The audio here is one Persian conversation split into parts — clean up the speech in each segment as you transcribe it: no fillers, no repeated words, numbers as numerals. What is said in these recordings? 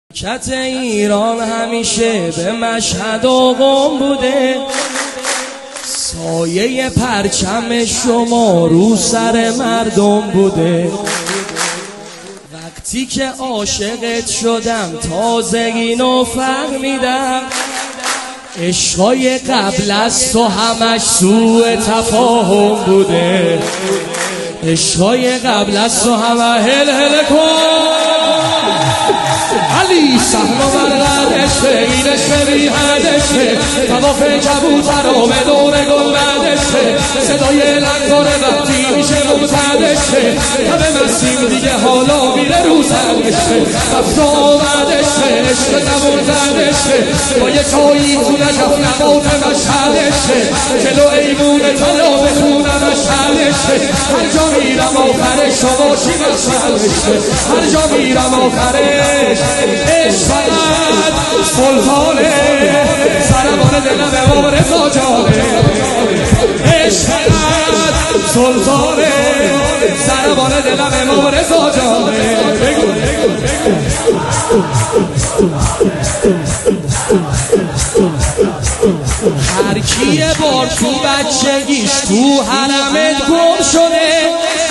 کت ایران همیشه به مشهد و قم بوده، سایه پرچم شما رو سر مردم بوده. وقتی که عاشقت شدم تازه اینو فهمیدم، عشقای قبل از تو همش سوء تفاهم بوده. عشقای قبل از تو همه هل هل کن علی سهم و برقدشه، اینشه بیهدشه، تواف کبوترام دور گلبدشه، صدای لنگاره وقتی میشه مبتدشه، همه مسیم دیگه حالا میره رو سرشه، رفت آمدشه، عشق زبون زدشه، با یه چایی تو نجف نبات مشهدشه، جلو ایمون طلا بخونه مشهدشه، هر جا میرم آخرش شما چی مشهدشه، هر جا میرم آخرش عشق فقط سلطانه، سربان دلم وارث جانه. عشق فقط سلطانه، سربان دلم وارث جانه. هر کیه بار تو بچگیش تو حرمت گم شده،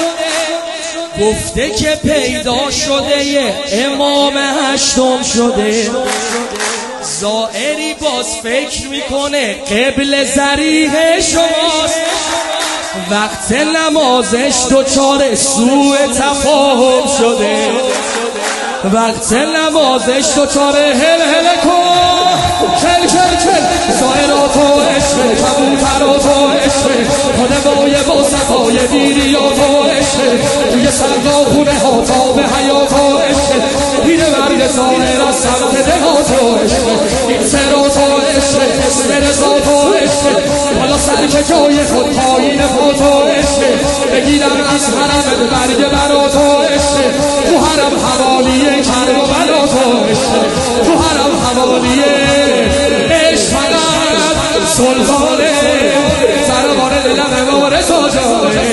گفته که پیدا شده یه امام هشتم شده. زائری باز فکر میکنه قبل ذریح شماست، وقت نمازش دچار سوء تفاهم شده. وقت نمازش دچار هل هل کن کل کل کل، زائرا تو عشقه، کبوترا تو عشقه، خانمای با صفای دیریا تو عشقه، توی سرگاه خونه ها تا به حیات ها عشقه، پیر مرد زائر از سمت ده ها تو عشقه، این سرا تو عشقه، مرزا تو عشقه، حالا سر که جای خود پایین پا تو عشقه، بگیرم از حرم برگ برا تو عشقه، تو حرم حوالیه کرب و بلا تو عشقه، تو حرم حوالیه عشق فقط سلطانه، سربان دلم وارث جانه.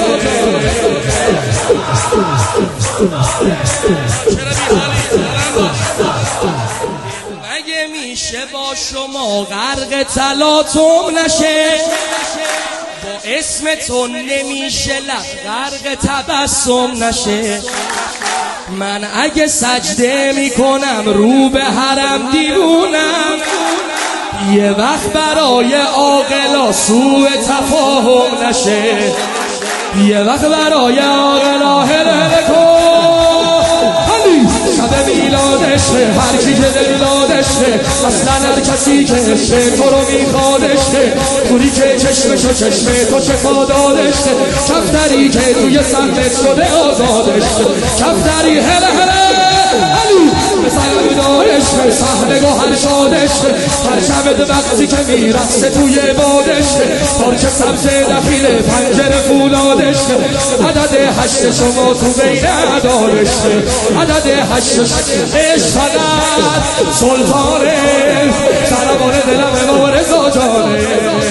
مگه میشه با شما غرق تلاطم نشه، با اسمتون نمیشه لب غرق تبسم نشه. من اگه سجده میکنم رو به حرم دیوونم، یه وقت برای عاقلا سوء تفاهم نشه. یه وقت برای عاقلا هل هل کن شب میلادشه، هر کی که دلادشه، اصلا هر کسی که عشق تو رو میخوادشه، توری که چشمشو چشم تو شفا دادشه، کفتری که توی سمت شده آزادشه، کفتری هل هل علی بسرم دارشه، صحنه گوهر شادشه، پرچمت وقتی که میرسه توی بادشه، ترک سبز دفیل پنجره فولادشه، عدد هشت شما تو بین عدالشه، عدد هشت عشق فقط سلطانه، سربان دلم وارث جانه.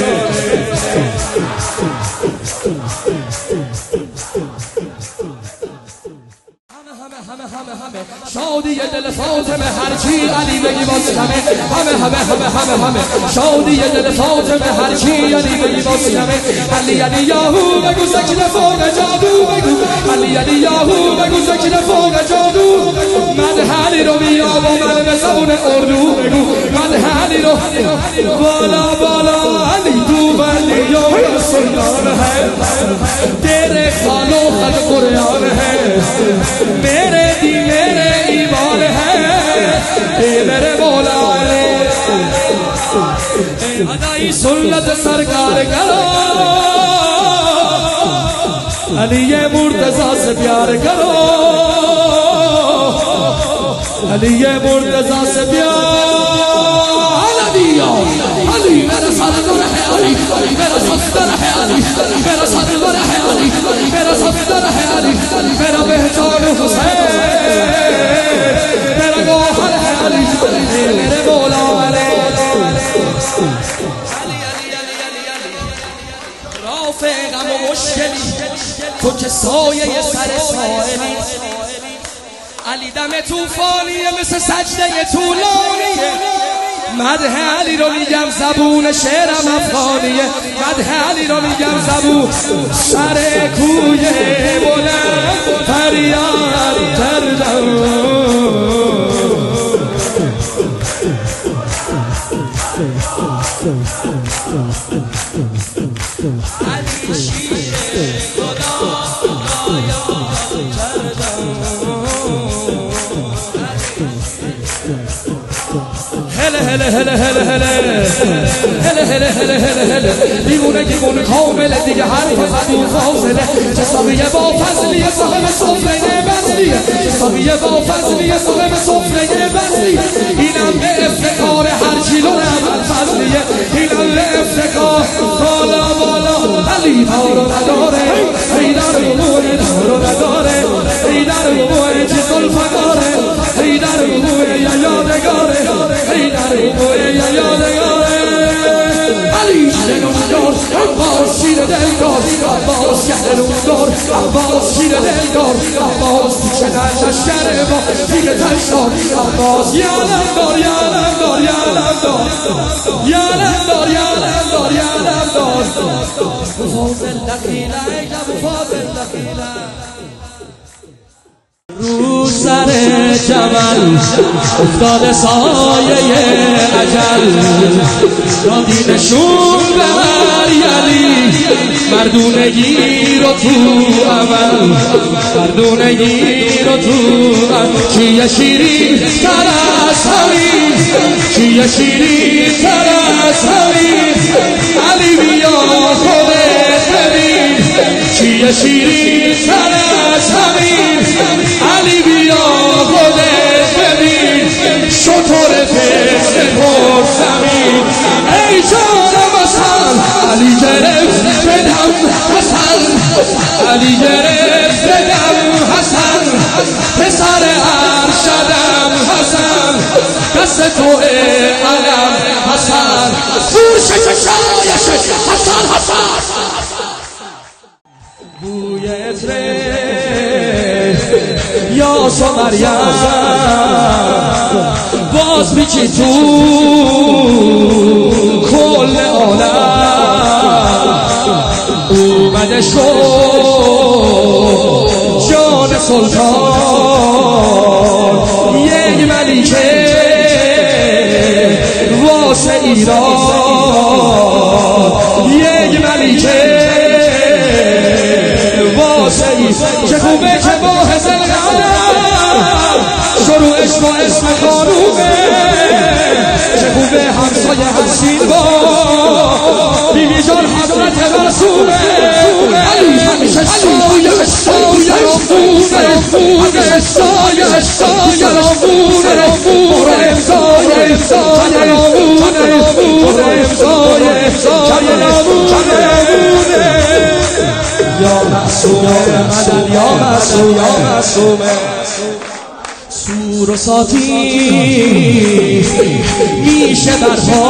شادی دل فاطمه هرچی علی بگی باز کمه، همه شادی دل فاطمه هرچی علی بگی باز کمه. علی علی یاهو بگو سکین فوق جادو، بگو علی علی یاهو بگو سکین فوق جادو، من حالی رو بیاب و من به زبون اردو، بگو من حالی رو بالا بالا علی تو ولی یا سلطان ہے، تیرے خالو خط قرآن ہے، میرے دی میرے ایمان ہے، اے میرے مولا علی ادائی سنت سرکار کرو، علی مرتضی سے پیار کرو، علی مرتضی سے پیار، علی میرا سردر ہے، علی میرا صدر ہے، علی میرا سردر ہے، علی میرا صدر ہے، علی میرا پہچان حسین، میرا گوہر ہے، علی میرے مولا علی رافع غم و مشکلی، تو که سایه سر سائلی، علی دم توفانیه مثل سجده طولانیه مدح علی رو میگم زبون شعرم افغانیه مدح علی رو میگم زبون سر کوی بلند فریاد کردم علی شیر خدا هله هله هله هله هله هله هله هله هله هله دیوونه کامل دیگه حرف تو فاصله جساقیه با فضلیه صاحب سفره بزلیه جساقیه با فضلیه صاحب سفره بزلیه اینم به افتکار هر کیلو اول فضلیه اینم به افتکار بالا علی دارو نداره ای در روی دارو نداره ای در روی چه زلفقاره ای در روی یا یادگاره ای در روی یا یادگاره علی شنوندار عباس شیر دلدار عباس شنوندار عباس شیر دلدار عباس چنان لشکر با تیر تشدار عباس یالم دار یالم دار یالم دار یالم دار یالم دار یالم دار فاضل دخیله ایجاب فاضل دخیله رو سر جبل افتاده سایه اجل دادی نشون به هر یلی مردونگی رو تو عمل مردونگی رو تو عمل چیه شیرین تر از همین چیه شیرین تر از همین علی بیا خودت ببین چیه شیرین تر از همین علی بیا خودت ببین شطور پشت پر زمین ای جانم حسن علی گرفت بدم حسن علی گرفت بدم حسن پسر ارشدم حسن دست تو علم حسن دور شکشایش حسن حسن بوی عطره یا سو مریم باز میچی تو کل عالم اومده شد جان سلطان یک ملیکه واسه ایران یک ملیکه واسه ایران چه خوبه که ماه زلقدر شروعش با اسم خانومه چه خوبه همسایه حسین با بیبی جان حضرت مرسومه علی همیشه سایه رامونه همیشه سایه رامونه برو امضای رامونه برو امضای رامونه یا معصومه مدن یا معصومه سور و ساتی میشه برپا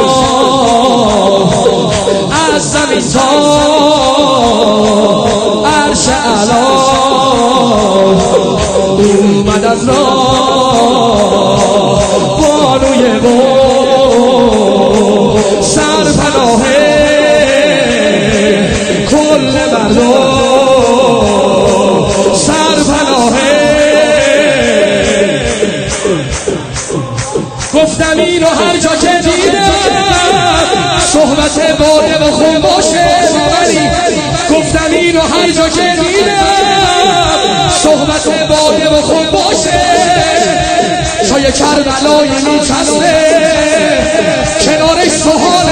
از زمین تا عرش اعلا اومد از راه بانوی سرپناه کل مردم سرپناه گفتم اینو هر جا که دیدم صحبت باده و خون باشه ولی گفتم اینو هر جا که دیدم صحبت باده و خون باشه جای کربلای میچسته کنارش سوهان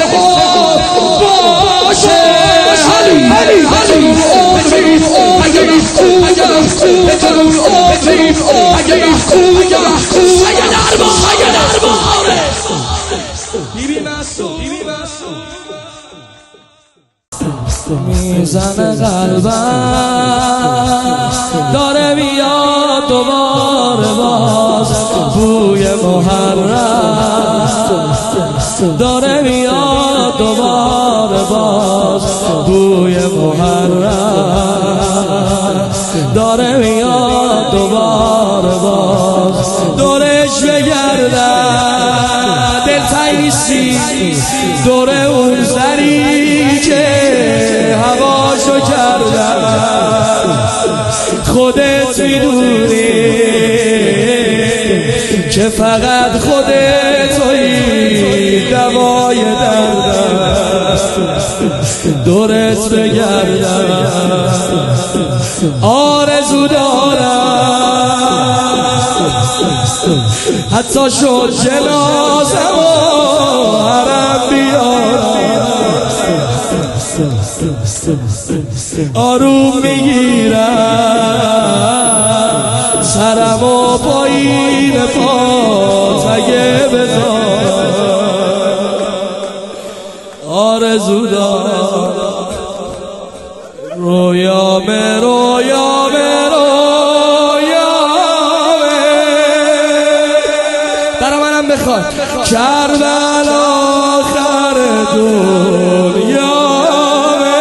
باشه علی اگه محکوم بتنون آفرین اگه محکوم اگه درباره بیبی معصوم میزنه قلبم داره بیاد دوباره باز بوی محرم داره بیاد دوباره باز بوی محرم داره میاد دوباره باز دورش بگردم دلتنگ نیستی دوره اون زری که هواشو کردم خودت میدونی که فقط خودت تویی دوای دردم دورت بگردم آرزو دارم حتی شد جنازم و حرم بیارم آروم میگیرم سرم و پایین پا تگه بذار آرزو دارم رویامه رویامه رویامه برا منم بخواد کربلا آخر دنیامه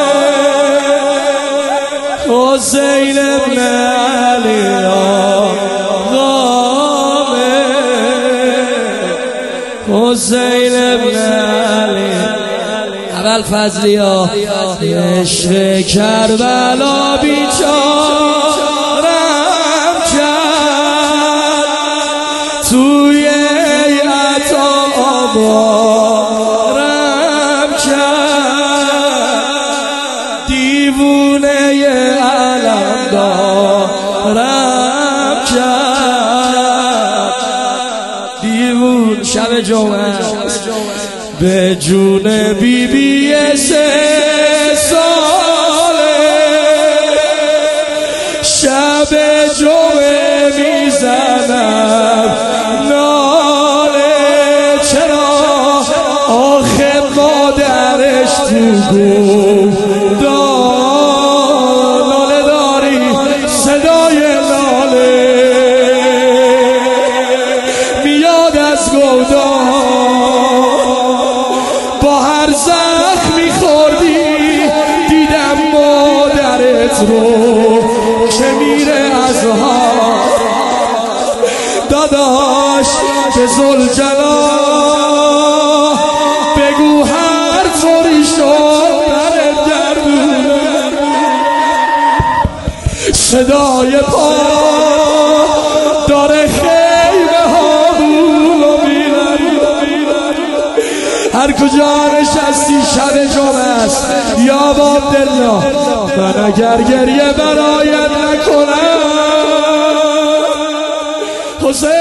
حسین ابن علی آقامه حسین ابن علی اول فضلی ها عشق کربلا بیچارم کرد توی عطا آبارم کرد دیوونه علم دارم کرد دیوون شب جمعه به جون بیبی 3 ساله شب جمعه میزنم ناله چرا آخه مادرش تو گفتار ناله داری صدای ناله میاد از گودار با هر زخمی خوردی دیدم مادرت رو که میره از ها داداش به ذوالجلال بگو هر طوری شد برت گردونم صدای پا داره خیمه ها بولو میرم هر کجا نشستی شب جمعه است یا عبدالله من اگر گریه برایت نکنم حسین